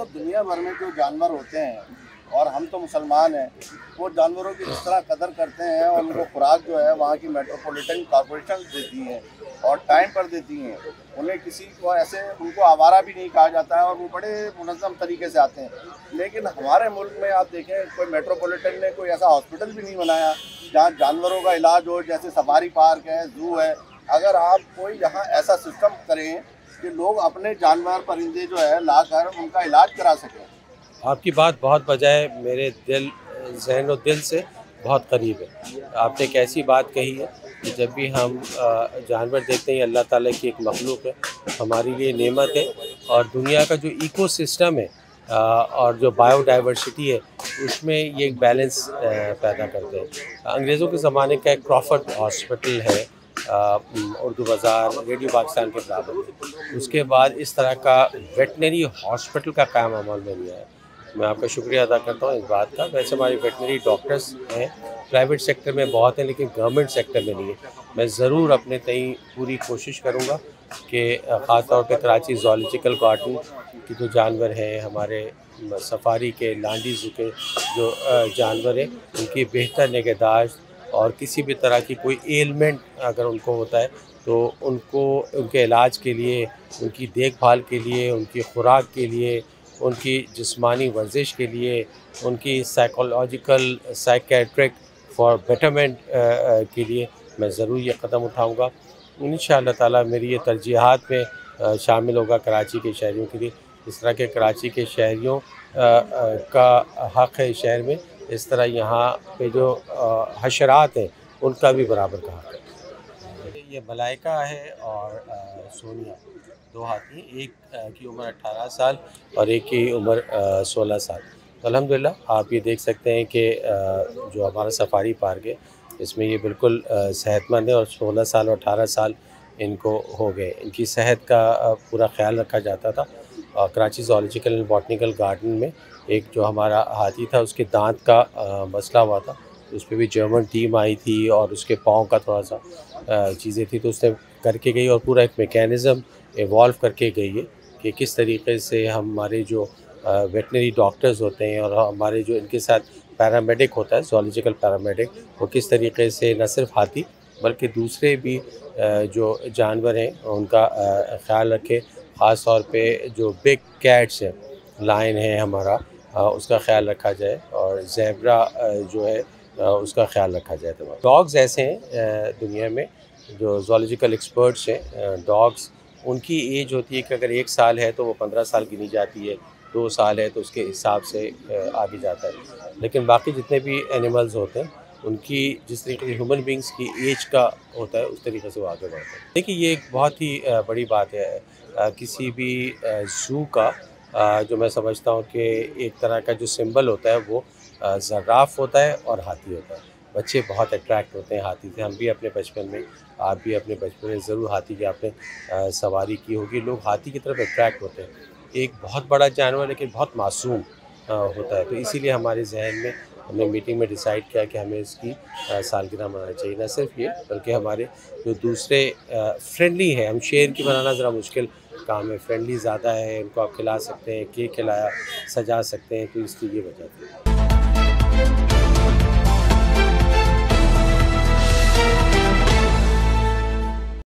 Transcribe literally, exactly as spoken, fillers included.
मतलब दुनिया भर में जो जानवर होते हैं और हम तो मुसलमान हैं, वो जानवरों की जिस तरह कदर करते हैं और उनको खुराक जो है वहाँ की मेट्रोपॉलिटन कॉरपोरेशन देती हैं और टाइम पर देती हैं। उन्हें किसी को ऐसे उनको आवारा भी नहीं कहा जाता है और वो बड़े मुनज़्ज़म तरीके से आते हैं। लेकिन हमारे मुल्क में आप देखें, कोई मेट्रोपॉलिटन ने कोई ऐसा हॉस्पिटल भी नहीं बनाया जहाँ जानवरों का इलाज हो, जैसे सफारी पार्क है, ज़ू है। अगर आप कोई यहाँ ऐसा सिस्टम करें कि लोग अपने जानवर परिंदे जो है लाकर उनका इलाज करा सकें। आपकी बात बहुत बजाय मेरे दिल ज़हन और दिल से बहुत करीब है। आपने एक ऐसी बात कही है कि जब भी हम जानवर देखते हैं, अल्लाह ताला की एक मखलूक है, हमारे लिए नेमत है। और दुनिया का जो इकोसिस्टम है और जो बायोडाइवर्सिटी है, उसमें ये एक बैलेंस पैदा करते हैं। अंग्रेज़ों के ज़माने का एक क्रॉफर्ड हॉस्पिटल है उर्दू बाज़ार, रेडियो पाकिस्तान के बराबर। उसके बाद इस तरह का वेटनरी हॉस्पिटल का कायम अमल में नहीं आया। मैं आपका शुक्रिया अदा करता हूँ इस बात का। वैसे हमारे वेटनरी डॉक्टर्स हैं, प्राइवेट सेक्टर में बहुत हैं, लेकिन गवर्नमेंट सेक्टर में नहीं है। मैं ज़रूर अपने तई पूरी कोशिश करूँगा कि ख़ास तौर पे कराची ज़ूलॉजिकल गार्डन के जो जानवर हैं, हमारे सफारी के, लांडी ज़ू के जो जानवर हैं, उनकी बेहतर निगहदाश्त और किसी भी तरह की कोई एलमेंट अगर उनको होता है तो उनको उनके इलाज के लिए, उनकी देखभाल के लिए, उनकी खुराक के लिए, उनकी जिस्मानी वर्जिश के लिए, उनकी साइकोलॉजिकल साइकेट्रिक फॉर बेटरमेंट के लिए मैं ज़रूर ये कदम उठाऊंगा। इंशाअल्लाह ताला मेरी ये तरजीहात में शामिल होगा कराची के शहरियों के लिए। इस तरह के कराची के शहरियों का हक़ है शहर में, इस तरह यहाँ पे जो हशरात हैं उनका भी बराबर का हक़ है। ये मलाइका है और सोनिया, दो हाथी, एक की उम्र अठारह साल और एक की उम्र सोलह साल। तो अल्हम्दुलिल्लाह आप ये देख सकते हैं कि जो हमारा सफारी पार्क है, इसमें ये बिल्कुल सेहतमंद है और सोलह साल और अठारह साल इनको हो गए। इनकी सेहत का पूरा ख्याल रखा जाता था। और Karachi zoological and botanical garden में एक जो हमारा हाथी था, उसके दांत का आ, मसला हुआ था। उस पर भी जर्मन टीम आई थी और उसके पाँव का थोड़ा सा चीज़ें थी, तो उसने करके गई और पूरा एक मेकैनिज़म इवॉल्व करके गई है कि किस तरीके से हमारे जो वेटनरी डॉक्टर्स होते हैं और हमारे जो इनके साथ पैरामेडिक होता है, ज़ूलॉजिकल पैरामेडिक, वो किस तरीके से न सिर्फ हाथी बल्कि दूसरे भी जो जानवर हैं उनका ख़्याल रखें। ख़ास तौर पे जो बिग कैट्स हैं, लायन है हमारा, उसका ख्याल रखा जाए और ज़ेब्रा जो है उसका ख्याल रखा जाए। तमाम डॉग्स ऐसे हैं दुनिया में जो ज़ूलॉजिकल एक्सपर्ट्स हैं, डॉग्स उनकी एज होती है कि अगर एक साल है तो वो पंद्रह साल गिनी जाती है, दो साल है तो उसके हिसाब से आगे जाता है। लेकिन बाकी जितने भी एनिमल्स होते हैं उनकी जिस तरीके से ह्यूमन बींग्स की एज का होता है उस तरीके से वो आगे बढ़ते हैं। देखिए ये एक बहुत ही बड़ी बात है किसी भी ज़ू का, जो मैं समझता हूँ कि एक तरह का जो सिंबल होता है वो ज़राफ़ होता है और हाथी होता है। बच्चे बहुत अट्रैक्ट होते हैं हाथी से। हम भी अपने बचपन में, आप भी अपने बचपन में ज़रूर हाथी की आपने सवारी की होगी। लोग हाथी की तरफ अट्रैक्ट होते हैं। एक बहुत बड़ा जानवर लेकिन बहुत मासूम होता है, तो इसीलिए हमारे जहन में हमने मीटिंग में डिसाइड किया कि हमें इसकी सालगिरह मनानी चाहिए। न सिर्फ ये बल्कि हमारे जो दूसरे फ्रेंडली है, हम शेर की बनाना ज़रा मुश्किल काम है, फ्रेंडली ज़्यादा है, इनको आप खिला सकते हैं, केक खिलाया, सजा सकते हैं, तो इसकी ये वजह थी।